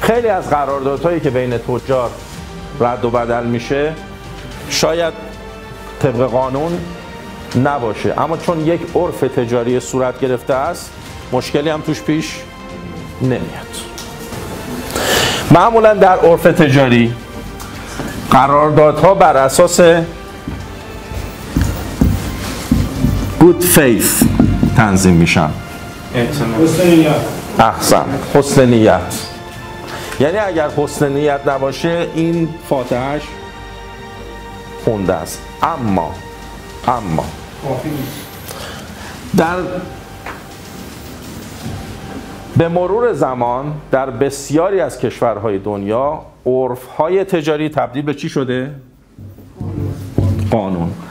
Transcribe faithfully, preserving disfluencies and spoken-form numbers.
خیلی از قراردادهایی که بین تجار رد و بدل میشه شاید طبق قانون نباشه، اما چون یک عرف تجاری صورت گرفته است مشکلی هم توش پیش نمیاد. معمولا در عرف تجاری قراردادها بر اساس good faith تنظیم میشن. احسن، حسن نیت. یعنی اگر حسن نیت نباشه این فاتحهش خونده است. اما اما در به مرور زمان در بسیاری از کشورهای دنیا عرف‌های تجاری تبدیل به چی شده؟ قانون.